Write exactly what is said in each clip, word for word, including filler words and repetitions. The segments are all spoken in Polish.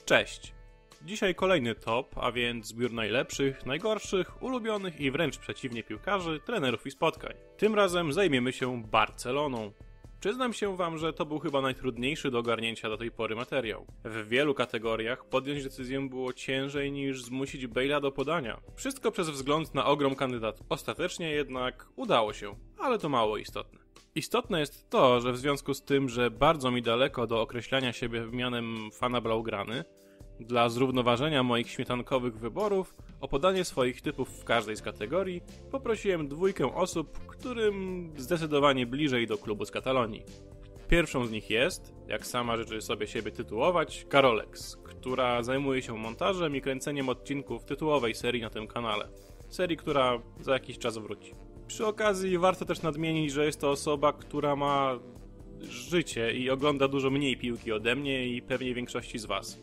Cześć! Dzisiaj kolejny top, a więc zbiór najlepszych, najgorszych, ulubionych i wręcz przeciwnie piłkarzy, trenerów i spotkań. Tym razem zajmiemy się Barceloną. Przyznam się wam, że to był chyba najtrudniejszy do ogarnięcia do tej pory materiał. W wielu kategoriach podjąć decyzję było ciężej niż zmusić Bale'a do podania. Wszystko przez wzgląd na ogrom kandydatów. Ostatecznie jednak udało się, ale to mało istotne. Istotne jest to, że w związku z tym, że bardzo mi daleko do określania siebie mianem fana blaugrany, dla zrównoważenia moich śmietankowych wyborów o podanie swoich typów w każdej z kategorii poprosiłem dwójkę osób, którym zdecydowanie bliżej do klubu z Katalonii. Pierwszą z nich jest, jak sama życzy sobie siebie tytułować, Karolex, która zajmuje się montażem i kręceniem odcinków tytułowej serii na tym kanale. Serii, która za jakiś czas wróci. Przy okazji warto też nadmienić, że jest to osoba, która ma życie i ogląda dużo mniej piłki ode mnie i pewnie większości z was.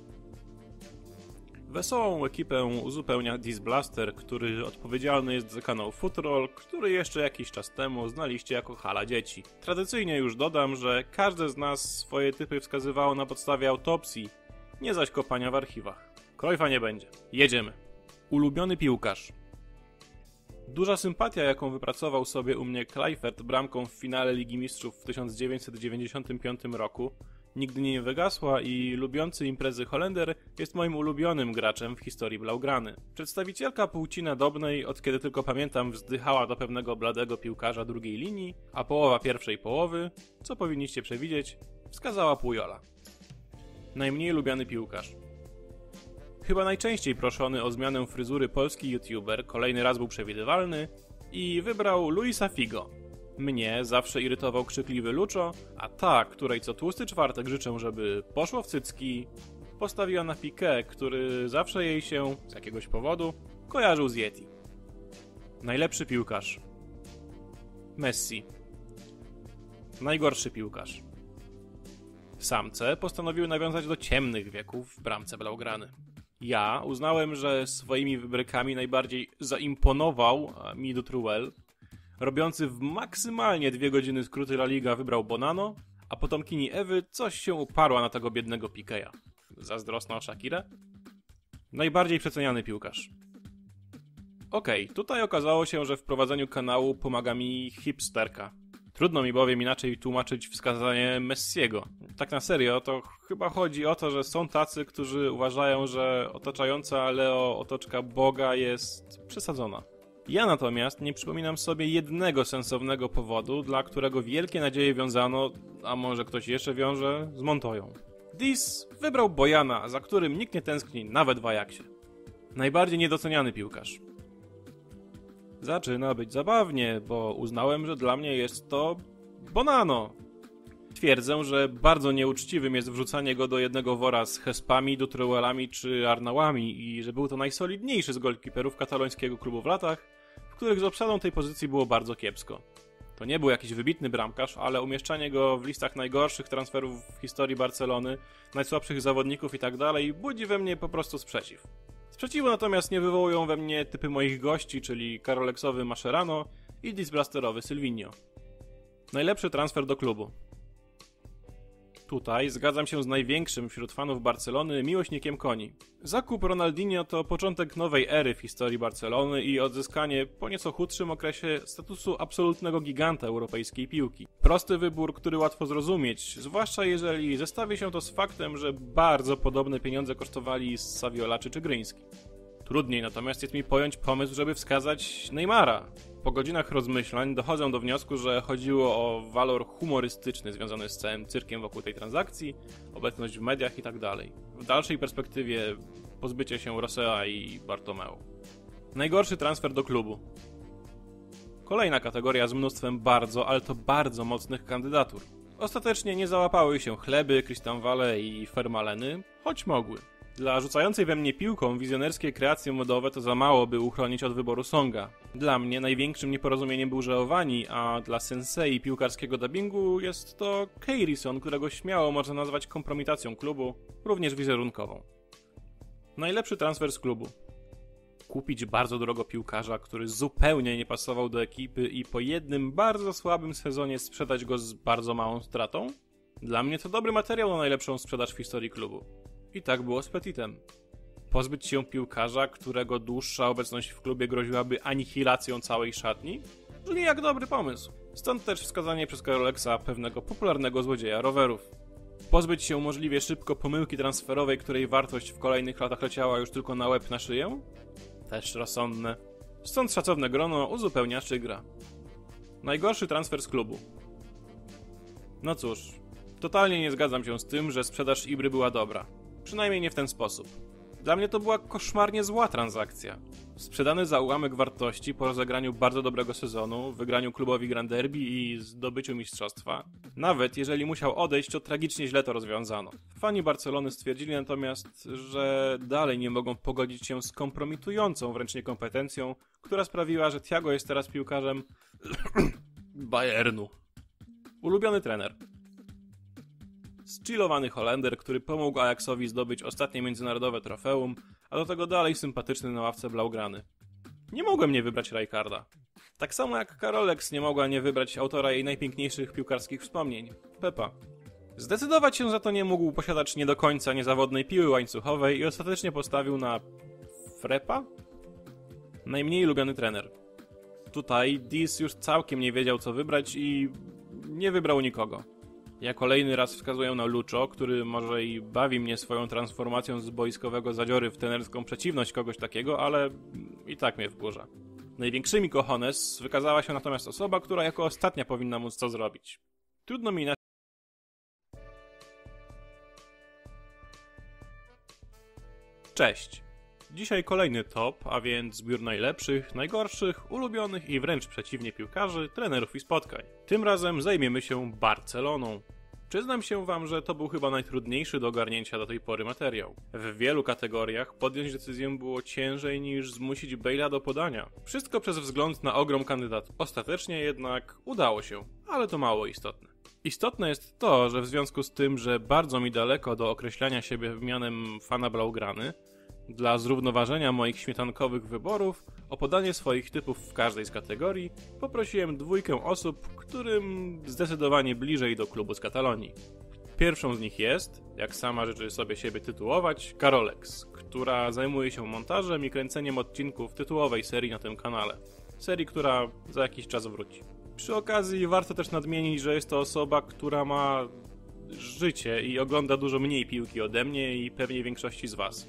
Wesołą ekipę uzupełnia Disblaster, który odpowiedzialny jest za kanał Futrol, który jeszcze jakiś czas temu znaliście jako Hala Dzieci. Tradycyjnie już dodam, że każde z nas swoje typy wskazywało na podstawie autopsji, nie zaś kopania w archiwach. Cruyffa nie będzie. Jedziemy. Ulubiony piłkarz. Duża sympatia, jaką wypracował sobie u mnie Kluivert bramką w finale Ligi Mistrzów w tysiąc dziewięćset dziewięćdziesiątym piątym roku, nigdy nie wygasła i lubiący imprezy Holender jest moim ulubionym graczem w historii blaugrany. Przedstawicielka płci nadobnej, od kiedy tylko pamiętam, wzdychała do pewnego bladego piłkarza drugiej linii, a połowa pierwszej połowy, co powinniście przewidzieć, wskazała Pujola. Najmniej lubiany piłkarz. Chyba najczęściej proszony o zmianę fryzury polski youtuber kolejny raz był przewidywalny i wybrał Luisa Figo. Mnie zawsze irytował krzykliwy Lucho, a ta, której co tłusty czwartek życzę, żeby poszło w cycki, postawiła na Piqué, który zawsze jej się, z jakiegoś powodu, kojarzył z Yeti. Najlepszy piłkarz. Messi. Najgorszy piłkarz. Samce postanowiły nawiązać do ciemnych wieków w bramce blaugrany. Ja uznałem, że swoimi wybrykami najbardziej zaimponował mi Dutruel, robiący w maksymalnie dwie godziny skróty La Liga wybrał Bonano, a potomkini Ewy coś się uparła na tego biednego Pique'a. Zazdrosna o Shakirę? Najbardziej przeceniany piłkarz. Okej, okay, tutaj okazało się, że w prowadzeniu kanału pomaga mi hipsterka. Trudno mi bowiem inaczej tłumaczyć wskazanie Messiego. Tak na serio, to chyba chodzi o to, że są tacy, którzy uważają, że otaczająca Leo otoczka Boga jest przesadzona. Ja natomiast nie przypominam sobie jednego sensownego powodu, dla którego wielkie nadzieje wiązano, a może ktoś jeszcze wiąże, z Montoją. Dis wybrał Bojana, za którym nikt nie tęskni, nawet w Ajaxie. Najbardziej niedoceniany piłkarz. Zaczyna być zabawnie, bo uznałem, że dla mnie jest to Bonano. Twierdzę, że bardzo nieuczciwym jest wrzucanie go do jednego wora z Hespami, Dutruelami czy Arnałami i że był to najsolidniejszy z golkiperów katalońskiego klubu w latach, w których z obsadą tej pozycji było bardzo kiepsko. To nie był jakiś wybitny bramkarz, ale umieszczanie go w listach najgorszych transferów w historii Barcelony, najsłabszych zawodników itd. budzi we mnie po prostu sprzeciw. Sprzeciwu natomiast nie wywołują we mnie typy moich gości, czyli Karoleksowy Mascherano i Disblasterowy Silvinho. Najlepszy transfer do klubu. Tutaj zgadzam się z największym wśród fanów Barcelony miłośnikiem koni. Zakup Ronaldinho to początek nowej ery w historii Barcelony i odzyskanie po nieco chudszym okresie statusu absolutnego giganta europejskiej piłki. Prosty wybór, który łatwo zrozumieć, zwłaszcza jeżeli zestawi się to z faktem, że bardzo podobne pieniądze kosztowali Saviola czy Czygryński. Trudniej natomiast jest mi pojąć pomysł, żeby wskazać Neymara. Po godzinach rozmyślań dochodzę do wniosku, że chodziło o walor humorystyczny związany z całym cyrkiem wokół tej transakcji, obecność w mediach itd. W dalszej perspektywie pozbycie się Rosea i Bartomeu. Najgorszy transfer do klubu. Kolejna kategoria z mnóstwem bardzo, ale to bardzo mocnych kandydatur. Ostatecznie nie załapały się Chleby, Christian Wale i Fermaleny, choć mogły. Dla rzucającej we mnie piłką wizjonerskie kreacje modowe to za mało, by uchronić od wyboru Songa. Dla mnie największym nieporozumieniem był Żeowani, a dla sensei piłkarskiego dubbingu jest to Keirison, którego śmiało można nazwać kompromitacją klubu, również wizerunkową. Najlepszy transfer z klubu. Kupić bardzo drogo piłkarza, który zupełnie nie pasował do ekipy i po jednym bardzo słabym sezonie sprzedać go z bardzo małą stratą? Dla mnie to dobry materiał na najlepszą sprzedaż w historii klubu. I tak było z Petitem. Pozbyć się piłkarza, którego dłuższa obecność w klubie groziłaby anihilacją całej szatni? Brzmi jak dobry pomysł. Stąd też wskazanie przez Karoleksa pewnego popularnego złodzieja rowerów. Pozbyć się możliwie szybko pomyłki transferowej, której wartość w kolejnych latach leciała już tylko na łeb na szyję? Też rozsądne. Stąd szacowne grono uzupełnia Szygra. Najgorszy transfer z klubu. No cóż, totalnie nie zgadzam się z tym, że sprzedaż Ibry była dobra. Przynajmniej nie w ten sposób. Dla mnie to była koszmarnie zła transakcja. Sprzedany za ułamek wartości po rozegraniu bardzo dobrego sezonu, wygraniu klubowi Grand Derby i zdobyciu mistrzostwa. Nawet jeżeli musiał odejść, to tragicznie źle to rozwiązano. Fani Barcelony stwierdzili natomiast, że dalej nie mogą pogodzić się z kompromitującą wręcz niekompetencją, która sprawiła, że Thiago jest teraz piłkarzem Bayernu. Ulubiony trener. Zchillowany Holender, który pomógł Ajaxowi zdobyć ostatnie międzynarodowe trofeum, a do tego dalej sympatyczny na ławce blaugrany. Nie mogłem nie wybrać Rijkaarda. Tak samo jak Karoleks nie mogła nie wybrać autora jej najpiękniejszych piłkarskich wspomnień, Pepa. Zdecydować się za to nie mógł posiadacz nie do końca niezawodnej piły łańcuchowej i ostatecznie postawił na... Frepa? Najmniej lubiany trener. Tutaj Dis już całkiem nie wiedział co wybrać i... nie wybrał nikogo. Ja kolejny raz wskazuję na Lucho, który może i bawi mnie swoją transformacją z boiskowego zadziory w trenerską przeciwność kogoś takiego, ale i tak mnie wkurza. Największymi cojones wykazała się natomiast osoba, która jako ostatnia powinna móc to zrobić. Trudno mi inaczej. Cześć! Dzisiaj kolejny top, a więc zbiór najlepszych, najgorszych, ulubionych i wręcz przeciwnie piłkarzy, trenerów i spotkań. Tym razem zajmiemy się Barceloną. Przyznam się wam, że to był chyba najtrudniejszy do ogarnięcia do tej pory materiał. W wielu kategoriach podjąć decyzję było ciężej niż zmusić Bale'a do podania. Wszystko przez wzgląd na ogrom kandydatów. Ostatecznie jednak udało się, ale to mało istotne. Istotne jest to, że w związku z tym, że bardzo mi daleko do określania siebie mianem fana blaugrany, dla zrównoważenia moich śmietankowych wyborów o podanie swoich typów w każdej z kategorii poprosiłem dwójkę osób, którym zdecydowanie bliżej do klubu z Katalonii. Pierwszą z nich jest, jak sama życzy sobie siebie tytułować, Karoleks, która zajmuje się montażem i kręceniem odcinków tytułowej serii na tym kanale. Serii, która za jakiś czas wróci. Przy okazji warto też nadmienić, że jest to osoba, która ma życie i ogląda dużo mniej piłki ode mnie i pewnie większości z was.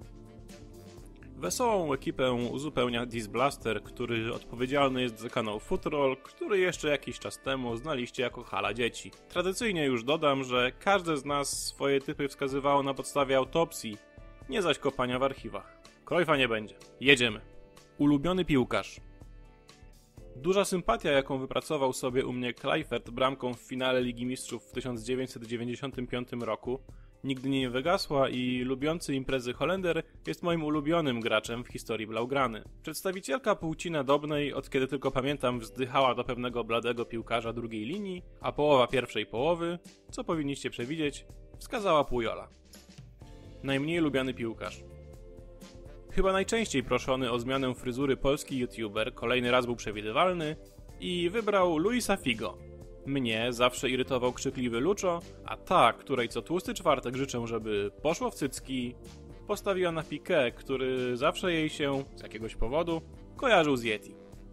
Wesołą ekipę uzupełnia Disblaster, który odpowiedzialny jest za kanał Futrol, który jeszcze jakiś czas temu znaliście jako Hala Dzieci. Tradycyjnie już dodam, że każde z nas swoje typy wskazywało na podstawie autopsji, nie zaś kopania w archiwach. Cruyffa nie będzie. Jedziemy. Ulubiony piłkarz. Duża sympatia, jaką wypracował sobie u mnie Kluivert bramką w finale Ligi Mistrzów w tysiąc dziewięćset dziewięćdziesiątym piątym roku, nigdy nie wygasła i lubiący imprezy Holender jest moim ulubionym graczem w historii blaugrany. Przedstawicielka płci nadobnej, od kiedy tylko pamiętam, wzdychała do pewnego bladego piłkarza drugiej linii, a połowa pierwszej połowy, co powinniście przewidzieć, wskazała Pujola. Najmniej lubiany piłkarz. Chyba najczęściej proszony o zmianę fryzury polski youtuber kolejny raz był przewidywalny i wybrał Luisa Figo. Mnie zawsze irytował krzykliwy Lucho, a ta, której co tłusty czwartek życzę, żeby poszło w cycki, postawiła na Piqué, który zawsze jej się, z jakiegoś powodu, kojarzył z Yeti.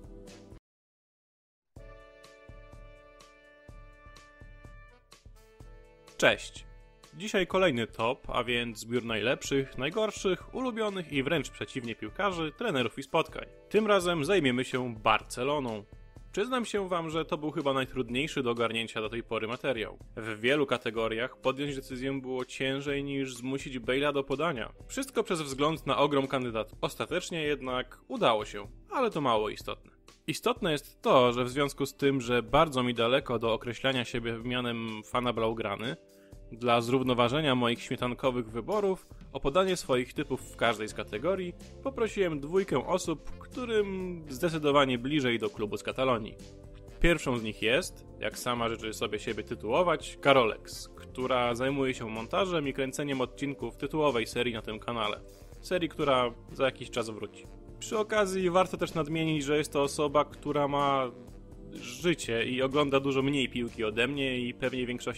Cześć! Dzisiaj kolejny top, a więc zbiór najlepszych, najgorszych, ulubionych i wręcz przeciwnie piłkarzy, trenerów i spotkań. Tym razem zajmiemy się Barceloną. Przyznam się wam, że to był chyba najtrudniejszy do ogarnięcia do tej pory materiał. W wielu kategoriach podjąć decyzję było ciężej niż zmusić Bale'a do podania. Wszystko przez wzgląd na ogrom kandydatów. Ostatecznie jednak udało się, ale to mało istotne. Istotne jest to, że w związku z tym, że bardzo mi daleko do określania siebie mianem fana blaugrany, dla zrównoważenia moich śmietankowych wyborów o podanie swoich typów w każdej z kategorii poprosiłem dwójkę osób, którym zdecydowanie bliżej do klubu z Katalonii. Pierwszą z nich jest, jak sama życzy sobie siebie tytułować, Karoleks, która zajmuje się montażem i kręceniem odcinków tytułowej serii na tym kanale. Serii, która za jakiś czas wróci. Przy okazji warto też nadmienić, że jest to osoba, która ma życie i ogląda dużo mniej piłki ode mnie i pewnie większości